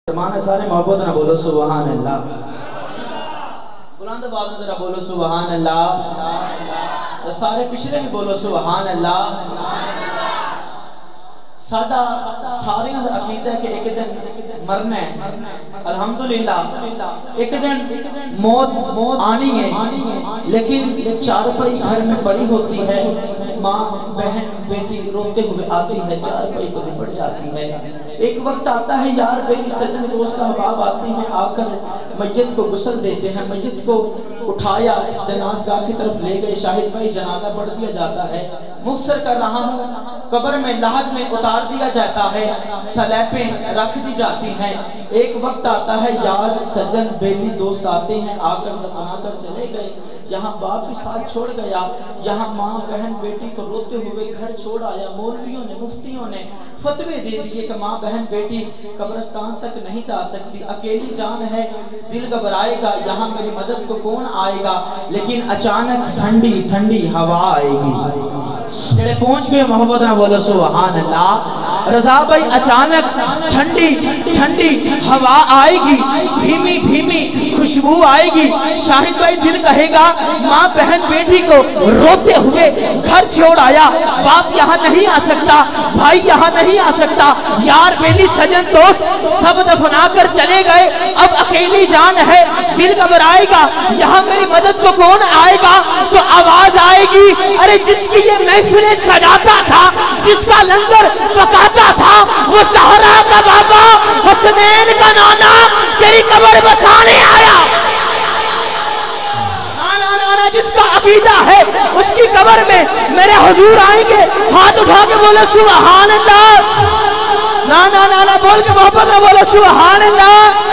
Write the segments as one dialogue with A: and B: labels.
A: सारे मोहब्बत ना बोलो सुभान अल्लाह। बुलंद आवाज़ में जरा बोलो सुभान अल्लाह। सारे पिछले भी बोलो सुभान अल्लाह। साडा सारियां दा अकीदा है कि एक दिन मरना है, अल्हम्दुलिल्लाह एक दिन मौत आनी है, लेकिन चारपाई घर में बड़ी होती है, माँ बहन बेटी रोते हुए आती है, चारपाई तो निपट जाती है। एक वक्त आता है यार बेटी सज्जन दोस्त अहबाब आते हैं, आकर मस्जिद को गुस्ल देते हैं, मस्जिद को उठाया जनाज़गाह की तरफ ले गए, शाहिद भाई जनाजा पढ़ दिया जाता है, मुख्तर कर रहा हूँ, कब्र में लाहद में उतार दिया जाता है, सलेपें रख दी जाती हैं। एक वक्त आता है यार सज्जन बेली दोस्त आते हैं, आकर दफना कर चले गए, यहाँ बाप भी साथ छोड़ गया, यहाँ माँ बहन बेटी को रोते हुए घर छोड़ आया। मौलवियों ने मुफ्तियों ने फतवे दे दिए कि माँ बहन बेटी कब्रिस्तान तक नहीं जा सकती, अकेली जान है, दिल घबराएगा, यहाँ मेरी मदद को कौन आएगा। लेकिन अचानक ठंडी ठंडी हवा आएगी, जेड़े पहुंच गए मोहब्बत ना बोलो सुभान अल्लाह। रजा भाई अचानक ठंडी ठंडी हवा आएगी, धीमी धीमी खुशबू आएगी, शाहिद भाई दिल कहेगा माँ बहन बेटी को रोते हुए घर छोड़ आया, बाप यहाँ नहीं आ सकता, भाई यहाँ नहीं आ सकता, यार बेली सजन दोस्त सब दफना कर चले गए, अब अकेली जान है, दिल घबराएगा, यहाँ मेरी मदद को कौन आएगा। तो आवाज आएगी, अरे जिसकी ये महफिलें सजाता था, जिसका लंगर पकाता था, वो सहरा का बाबा हुसैन का नाना तेरी कब्र बसाने आया। जिसका अकीदा है उसकी कब्र में मेरे हुजूर आएंगे, हाथ उठा के बोले सुभान अल्लाह। ना ना ना ना बोल के मोहब्बत ना बोले सुभान अल्लाह।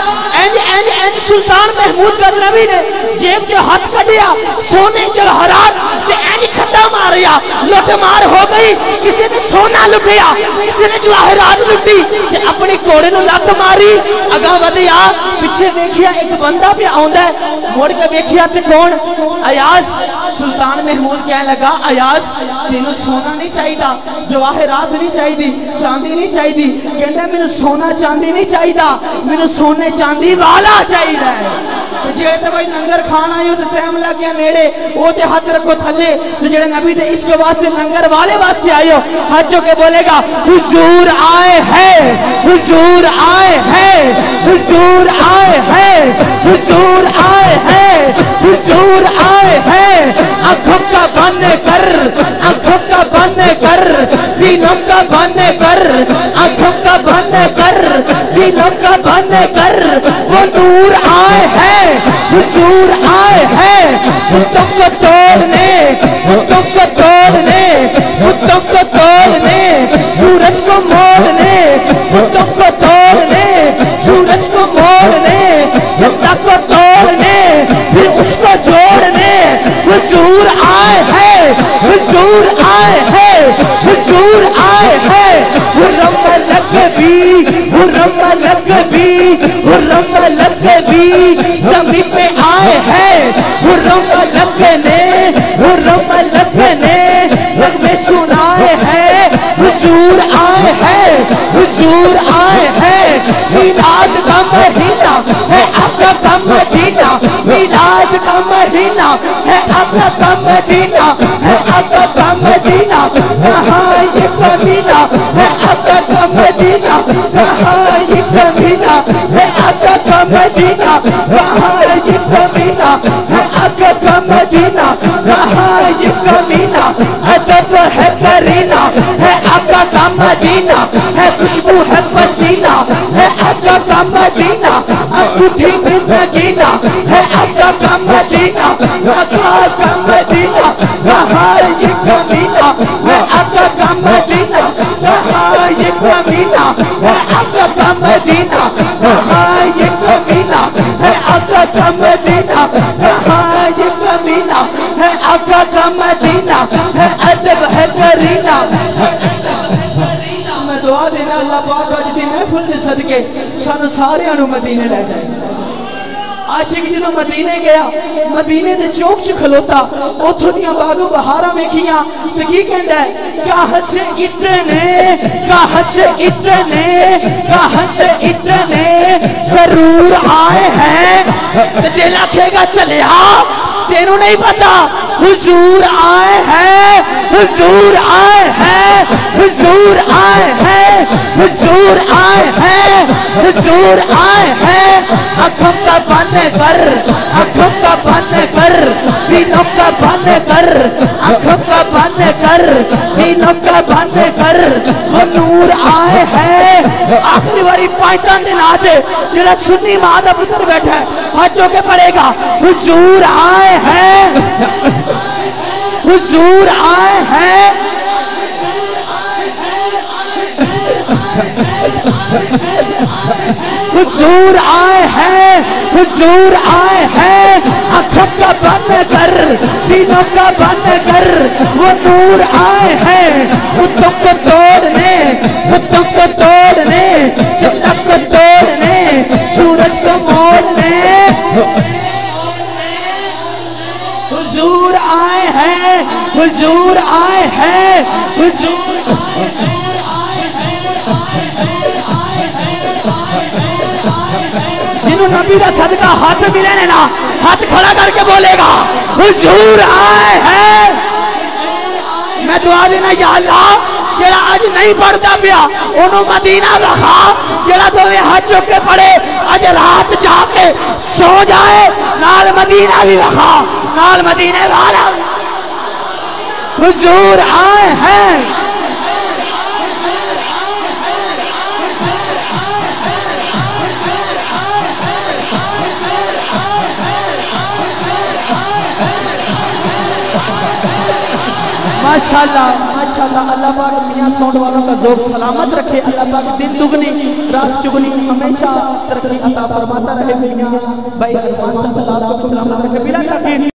A: सुल्तान महमूद गजनवी ने जेब के हाथ कटिया, सोने जवाहरात छट्टा मारिया, लुट मार हो गई, किसी ने सोना लुटिया, किसी ने जवाहरात लुटी, अपने घोड़े नु लत मारी, अगा वधिया, पीछे देखिया एक बंदा पे आंदा है, मुड़ के देखिया ते कौन, अयाज। सुल्तान महमूद कह लगा, अयाज तेनू सोना नहीं चाहिए, जवाहरात नहीं चाहिए, चांदी नहीं चाहिए, कहंदा मैनू सोना चांदी नहीं चाहिए, मैनू सोने चांदी वाला चाहिए। जेड़े तो भाई लंगर खाना आयो तो टाइम लग गया नेड़े, वो ते हाथ रखो थले, तो जेड़े नबी दे इश्क वास्ते लंगर वाले वास्ते आयो, हाथ जो के बोलेगा हुजूर आए हैं, हुजूर आए हैं, हुजूर आए हैं, हुजूर आए हैं, हुजूर आए हैं। आंखों का बंद कर, आंखों का बंद कर, दिलों का बंद कर, आंखों का बंद कर, दिलों का बंद कर, वो नूर आए हैं, हुजूर आए हैं, हुक्म को तोड़ने, हुक्म को तोड़ने, हुक्म को तोड़ने, सूरज को मोड़ने, हुक्म को तोड़ने, सूरज को मोड़ने, झंडा को तोड़ने, फिर उसको जोड़ने। हुजूर आए हैं, हुजूर आए हैं, हुजूर आए हैं। हुर्रम लकबी, हुर्रम लकबी, हुर्रम लकबी ज़मीन पे आए हैं, हुर्रम लकने, हुर्रम लकने में सुनाए हैं। हुजूर आए हैं, हुजूर आए हैं। मिलाद का महीना है आपका का मदीना, मिलाद का महीना है आपका का मदीना, है आपका का मदीना, कहाँ ये कमीना है आपका का मदीना, कहाँ ये कमीना है आपका का मदीना, कहाँ ये कमीना है आपका का मदीना, कहाँ ये कमीना अदब है करीना है आपका का मदीना, है खुशबू है पसीना है आपका का मदीना, अंगूठी में नगीना है आपका का मदीना, आपका का मदीना, कहाँ ये कमीना है आपका का मदीना, कहाँ ये कमीना है आपका का मदीना, कहाँ ये कमीना है आपका का मदीना, कहाँ ये कमीना है आपका का मदीना, है अदब है करीना। मैं दुआ देना अल्लाह पाक अज दी महफिल दे सदके सानू सारियां नू मदीने ले जाए। आशिक जो मदीने गया, मदीने के चौक च खलोता, उथों दी बागो बहारा वेखियां ते की कहंदा है, कहाँ से इतने, कहाँ से इतने, कहाँ से इतने जरूर आए हैं। दिल आखेगा चले आ, तेनू नहीं पता हुजूर आए हैं, हुजूर आए हैं, हुजूर आए हैं, हुजूर आए हैं, हुजूर आए हैं। आँखों का बंद कर, आँखों का बंद कर, दिलों का बंद कर, आँखों का बंद कर, दिलों का बंद कर, वो नूर आए हैं। आखिरी बारी 5 दिन आते जेड़ा सुन्नी मां दा पुत्र बैठा है हाथ के पड़ेगा, हुजूर आए हैं, हुजूर आए हैं। हुजूर आए हैं, हुजूर आए हैं। आँखों का बंद कर, दिलों का बंद कर, वो नूर आए हैं। बुतों को तोड़ने, बुतों को तोड़ने, चमक को तोड़ने, सूरज को मोड़ने हुजूर आए हैं, हुजूर आए हैं, हुजूर जिन्हों नबी का सदका हाथ मिले ने ना, हाथ खड़ा करके बोलेगा हुजूर आए हैं। मैं दुआ देना या अल्लाह जेड़ा आज नहीं पढ़ता पिया ओनू मदीना रखा, जेड़ा दोवें हाथ चुक के पड़े आज रात जाके सो जाए, नाल मदीना भी रखा, नाल मदीने वाला हुजूर आए हैं। माशाल्लाह माशाल्लाह, अल्लाह पाक मियां साउंड वालों का ज़ौक़ सलामत रखे, अल्लाह पाक दिन दुगनी रात चुगनी हमेशा तरक्की अता फरमाता रहे। मियां भाई अरमान साहब को भी सलामत रखे। बिला ताकीद